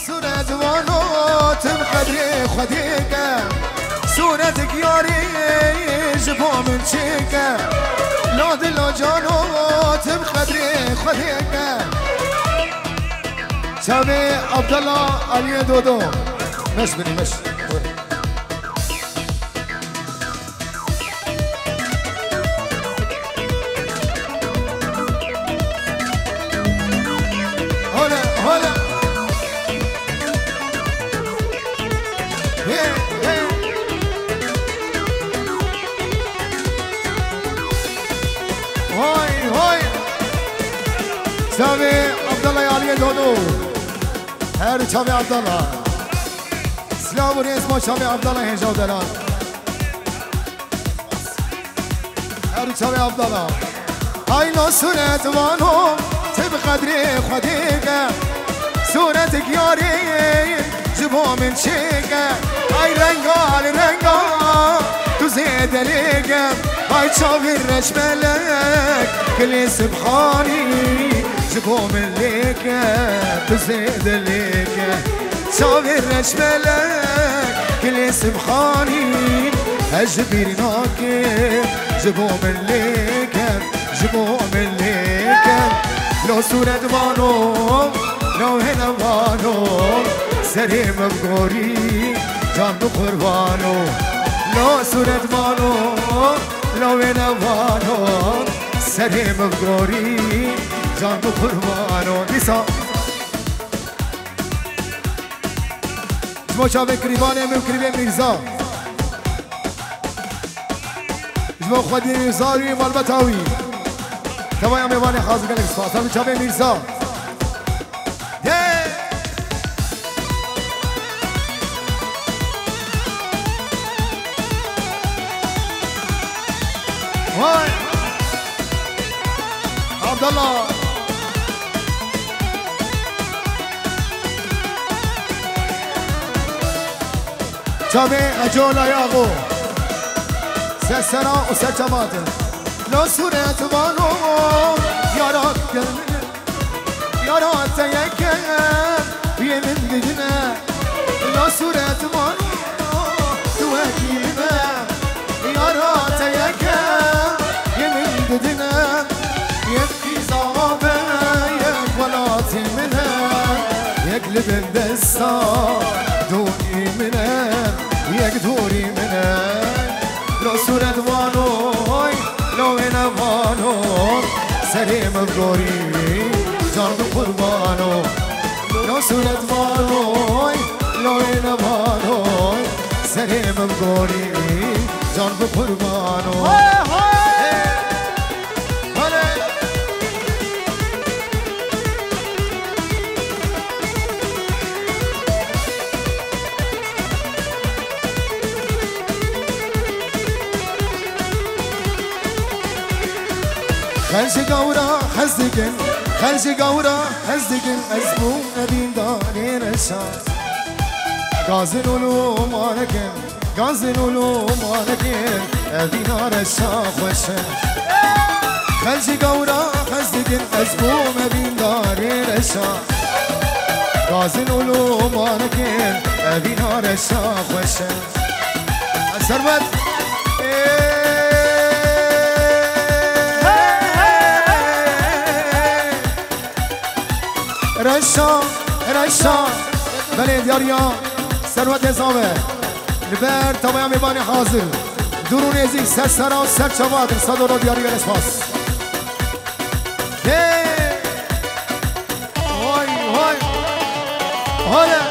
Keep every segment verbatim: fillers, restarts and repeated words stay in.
صورت وانات بقدر خديك صورتك ياري جبا من شيك لا دل جانات بقدر خديك شابي عبد الله علي دودو مش بني مش هلا هلا هاي هاي شابي عبد الله علي دودو هر شابي عبد الله سلام اسمه شابي عبد الله هجا دلال هر شابي عبد الله هاي لو صورت وانهم تبقدري خديك صورتك ياري جبو من شيك هاي رنگال رنگا تو زيد ليك هاي شافي الرجملك كل سبحاني جبو من ليك تو زيد ليك شافي الرجملك كل سبحاني اجبرناك جبو من ليك جبو من ليك لو صورت وانو لو هنا وانو سريم بغوري جان قربانو لو صورت وانو لو هنا وانو سريم بغوري جان قربانو نسا جمو شابه كريبانه من كريبه ميرزا جمو خودی میرزاوی مالبتاوی تمام میوان خاص کنه سپاس هم شابه میرزا هاي عبد الله شابه اجولا ياغو سسرا وسجمات لو صورت وانو يارات قلبنا يارات تيكا يمن بدنا لو صورت وانو توهينا يارات تيكا يمن بدنا يبكي صعبا يك ولاتي منها يقلب الدستار دوري منها يك دوري منها لو صورت وانوي لو هنا وانو سليم بغوري جان قربانو لو صورت وانوي لو هنا وانو سليم بغوري جان قربانو خلش قورا حزقن خلش قورا حزقن أزبو نبين داني رشان غازن ولو مالكن غازن ولو مالكن أبينا رشان خوشن خلش قورا حزقن أزبو نبين داني رشان غازن ولو مالكن أبينا رشان خوشن السربت رشان رشان بله دیاریا ثروت زامه لبر تمام میبانی حاضر درون ازی سر سرا سر چواد صدر رو دیاری برسپاس وای وای هاله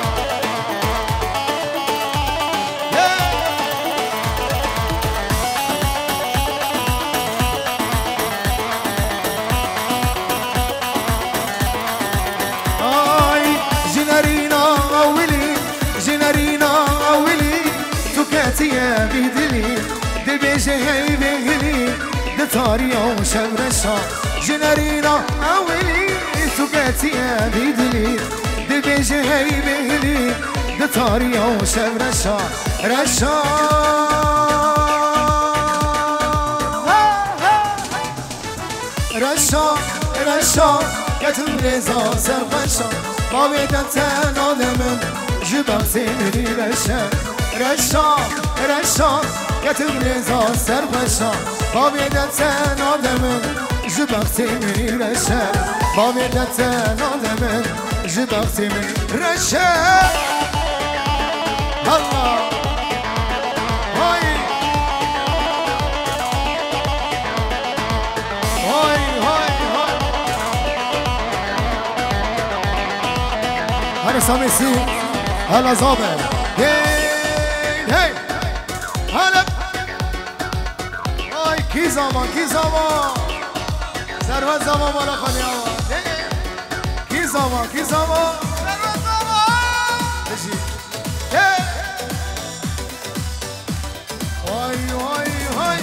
يا بيدلي دبيش هاي بيهلي دتاريا وشمرشا جنارينا أولي سكاتي يا بيدلي دبيش هاي بيهلي دتاريا وشمرشا رشا رشا رشا كتب لزا سرخشا باویدن تن آدمم جبم سیمری رشم رشم رشم گتر لیزا سر بشم باویدن تن آدمم جبم سیمری رشم باویدن تن آدمم جبم سیمری رشم الله های های های های هر سامسی هلا زابه هی هی هلا های کی زمان کی زمان ثروت زمان بالا خالی آمان کی زمان کی زمان ثروت زمان بشید هی های های های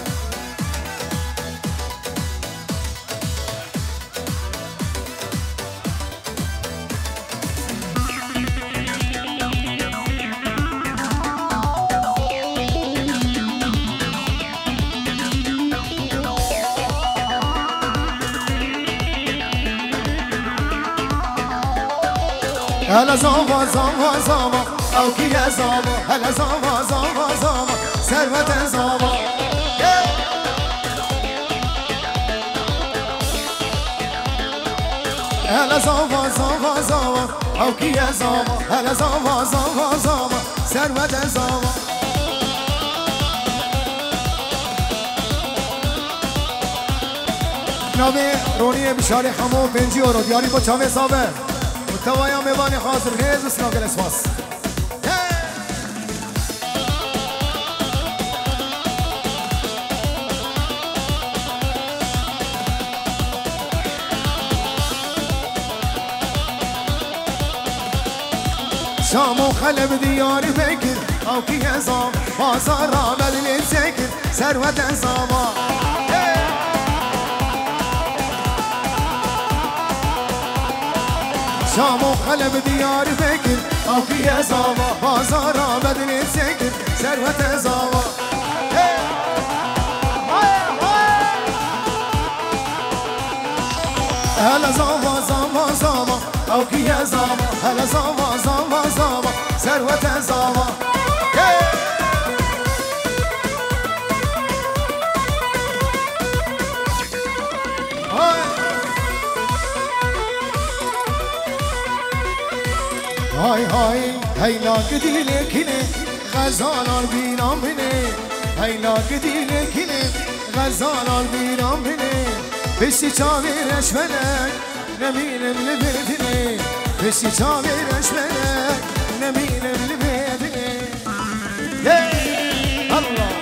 هلا زاوا زاوا زاوا او کیه زاوا هلا زاوا زاوا زاوا ثروت زاوا هلا زاوا زاوا زاوا او کیه زاوا هلا زاوا زاوا زاوا ثروت زاوا نامه رونی بشاری خمو پنجی و رو دیاری با چامه صابه توایا میبانی حاضر نیز اسناگل اسواس شام و خلب دیاری بکر او کی ازام بازار را بدل سکر ثروت ازاما شام و خلب دیار فکر آفی ازاوا بازارا بدل سکر ثروت ازاوا هلا زاوا زاوا زاوا آفی ازاوا هلا زاوا زاوا زاوا ثروت ازاوا های های هیلا گدیله کنه غزالان بیرام بینه هیلا گدیله کنه غزالان بیرام بینه پشتی چاویرش ملک نمینم لبدینه پشتی چاویرش ملک نمینم لبدینه الله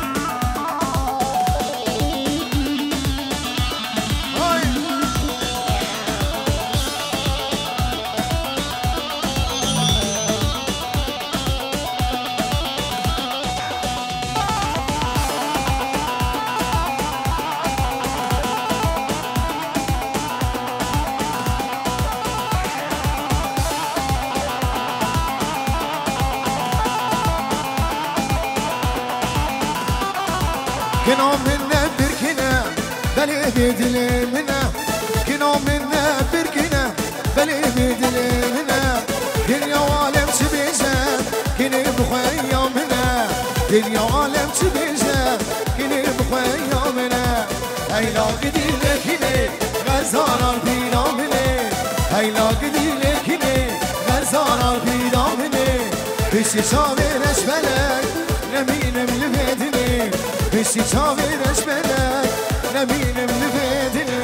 كنو منا بركنا بلي بدل منا كنو منا بركنا بلي بدل منا دنيا وعالم شبيجان كني بخويا منا دنيا وعالم شبيجان كني بخويا منا هيلا قدي لكني غزانا البينا مني هيلا قدي لكني غزانا البينا مني بشي شامرش بلك نمينم لبدني بشي چاویرش بلک نمینم لبدنی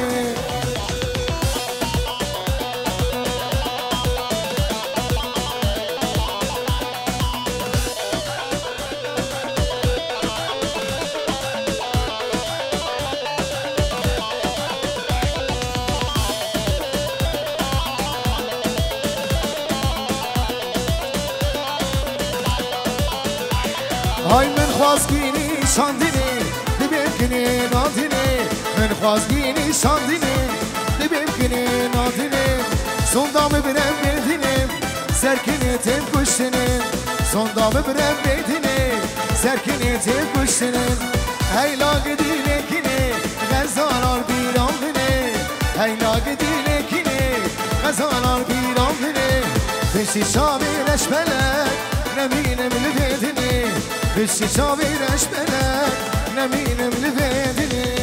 های من خواستگینی شاندینی دبیمکنی نادینی من خواستگینی شاندینی دبیمکنی نادینی sondamı birem bedine serkini tem kuşinin sondamı birem bedine serkini tem kuşinin heyla gidilekini gazalar bir amdine heyla gidilekini غزالان پیران بینه بشی شاویرش بلد نمینم لبیدنی بشی شاویرش بلد نمینم لبیدنی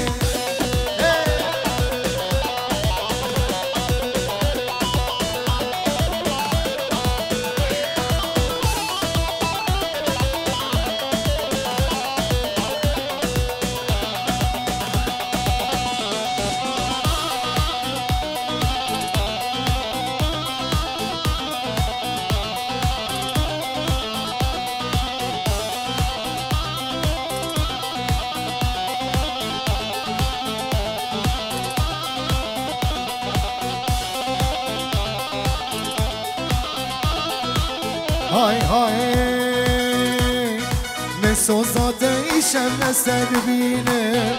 های های مثل زاده ایشم نستر بینه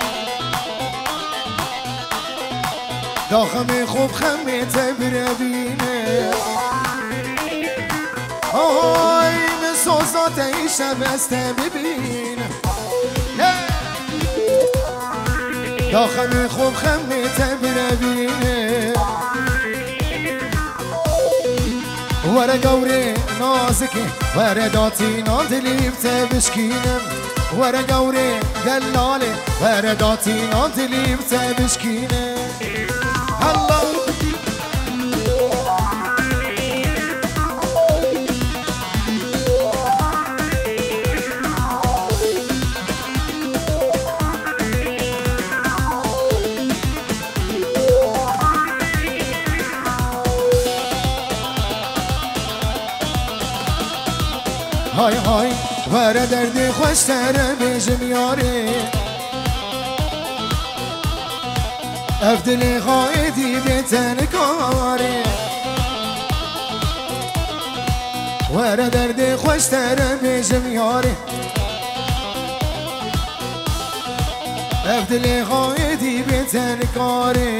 داخم خوب خمی تبره بینه های مثل زاده ایشم نستر بینه داخم خوب خمی تبره بینه ورا قوري نازكي ورا داتي ناندلي بتبشكينم ورا قوري دلالي ورا داتي ناندلي بتبشكينم الله های های ورا دردی خوشتره بیجم یاری افدلی خواهدی بیتن کاری ورا دردی خوشتره بیجم یاری افدلی خواهدی بیتن کاری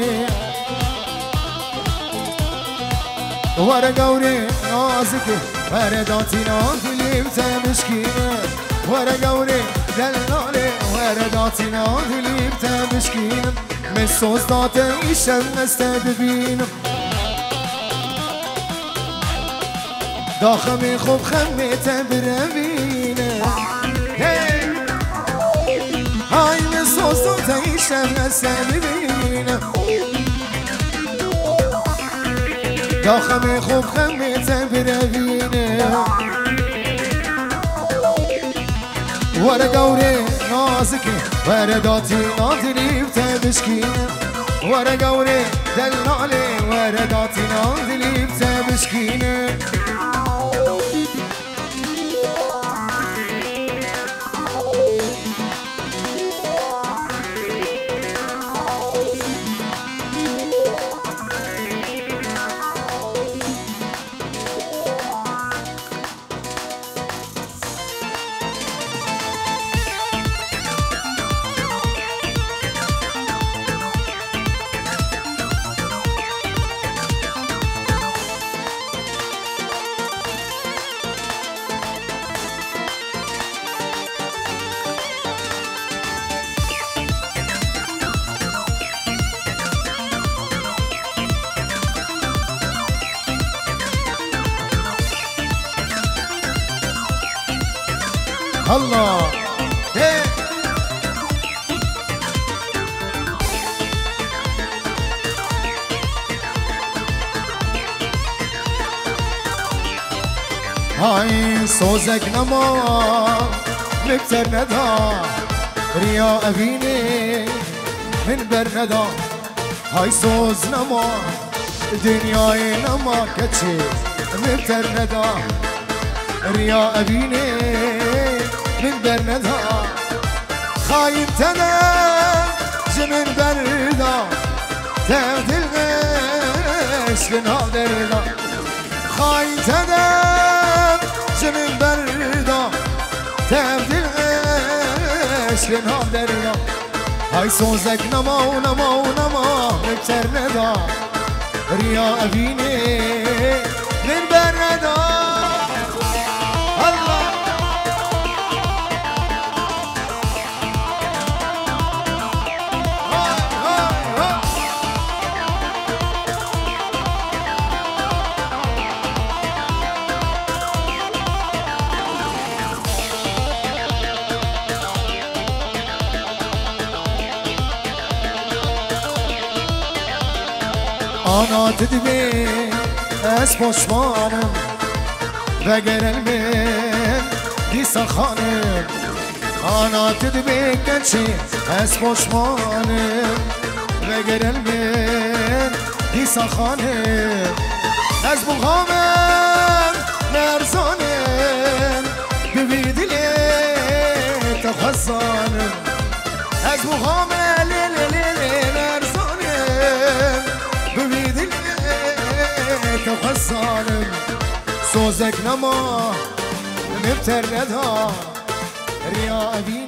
ورا قوري نازكي ورا داتي ناندلي بتبشكينه ورا قوري دلالي ورا داتي ناندلي بتبشكينه من صوص داتي ايشم نستدبينه داخمي خوب خمي تبربينه هاي من صوص داتي ايشم نستدبينه داخمي خوب خمي تبربينه ورا قوري نازكي ورا داتي ناندلي بتبشكينه ورا قوري دلالي ورا داتي ناندلي بتبشكينه الله هي هاي صوزك نما نكتر ندا ريا أبيني من برندا هاي صوز نما دنياي نما كتشي نكتر ندا ريا أبيني من برندا خايم تنا جمن بردا تهد الغش بنها دردا خايم تنا جمن بردا تهد الغش بنها دردا هاي صوزك نما ونما ونما نكتر ندا ريا أبيني من برندا آنا تدبي از پشمانم وگر المن دیسا خانم آنا تدبي کنچی از پشمانم وگر المن دیسا خانم از بغامم نرزانم ببیدلی تخزانم از بغامم لیلی نرزانم ببیدلی تخزانم سوزک نما نبتر ندا ریا